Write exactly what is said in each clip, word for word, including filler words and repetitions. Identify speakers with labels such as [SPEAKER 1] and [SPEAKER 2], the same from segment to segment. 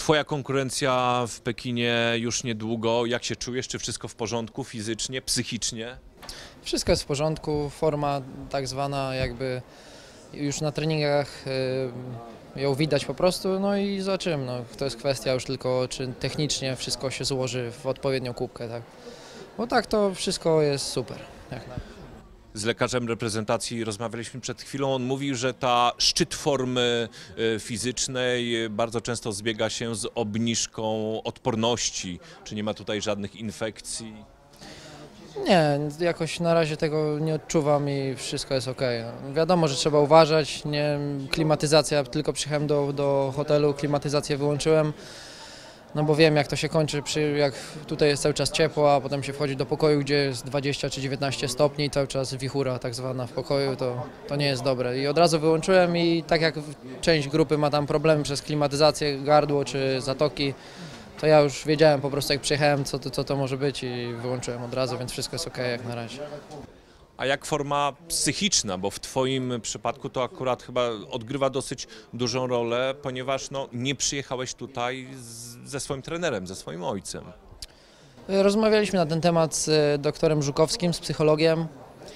[SPEAKER 1] Twoja konkurencja w Pekinie już niedługo. Jak się czujesz? Czy wszystko w porządku fizycznie, psychicznie?
[SPEAKER 2] Wszystko jest w porządku, forma tak zwana jakby już na treningach y, ją widać po prostu, no i zobaczymy. No, to jest kwestia już tylko, czy technicznie wszystko się złoży w odpowiednią kubkę, tak? Bo tak to wszystko jest super. Jak na...
[SPEAKER 1] Z lekarzem reprezentacji rozmawialiśmy przed chwilą. On mówił, że ta szczyt formy fizycznej bardzo często zbiega się z obniżką odporności. Czy nie ma tutaj żadnych infekcji?
[SPEAKER 2] Nie, jakoś na razie tego nie odczuwam i wszystko jest ok. No, wiadomo, że trzeba uważać, nie, klimatyzacja, tylko przyjechałem do, do hotelu, klimatyzację wyłączyłem, no bo wiem jak to się kończy, przy, jak tutaj jest cały czas ciepło, a potem się wchodzi do pokoju, gdzie jest dwadzieścia czy dziewiętnaście stopni, cały czas wichura tak zwana w pokoju, to, to nie jest dobre. I od razu wyłączyłem i tak jak część grupy ma tam problemy przez klimatyzację, gardło czy zatoki, to ja już wiedziałem po prostu jak przyjechałem, co to, co to może być i wyłączyłem od razu, więc wszystko jest ok jak na razie.
[SPEAKER 1] A jak forma psychiczna, bo w Twoim przypadku to akurat chyba odgrywa dosyć dużą rolę, ponieważ no, nie przyjechałeś tutaj z, ze swoim trenerem, ze swoim ojcem.
[SPEAKER 2] Rozmawialiśmy na ten temat z doktorem Żukowskim, z psychologiem.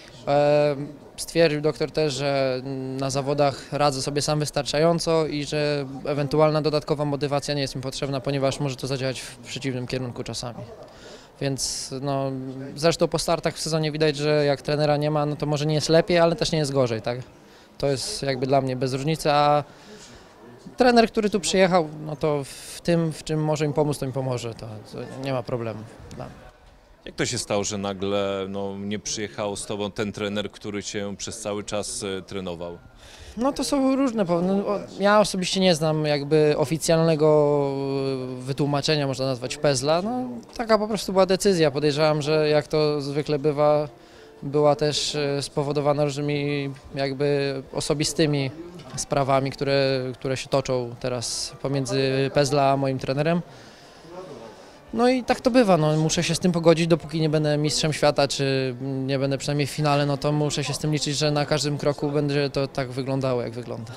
[SPEAKER 2] Stwierdził doktor też, że na zawodach radzę sobie sam wystarczająco i że ewentualna dodatkowa motywacja nie jest mi potrzebna, ponieważ może to zadziałać w przeciwnym kierunku czasami. Więc no, zresztą po startach w sezonie widać, że jak trenera nie ma, no to może nie jest lepiej, ale też nie jest gorzej, tak? To jest jakby dla mnie bez różnicy, a trener, który tu przyjechał, no to w tym, w czym może im pomóc, to im pomoże, to, to nie ma problemu dla mnie.
[SPEAKER 1] Jak to się stało, że nagle no, nie przyjechał z Tobą ten trener, który Cię przez cały czas e, trenował?
[SPEAKER 2] No to są różne powody. Ja osobiście nie znam jakby oficjalnego wytłumaczenia, można nazwać pezla. No, taka po prostu była decyzja. Podejrzewam, że jak to zwykle bywa, była też spowodowana różnymi jakby osobistymi sprawami, które, które się toczą teraz pomiędzy pezla a moim trenerem. No i tak to bywa, no, muszę się z tym pogodzić, dopóki nie będę mistrzem świata, czy nie będę przynajmniej w finale, no to muszę się z tym liczyć, że na każdym kroku będzie to tak wyglądało, jak wygląda.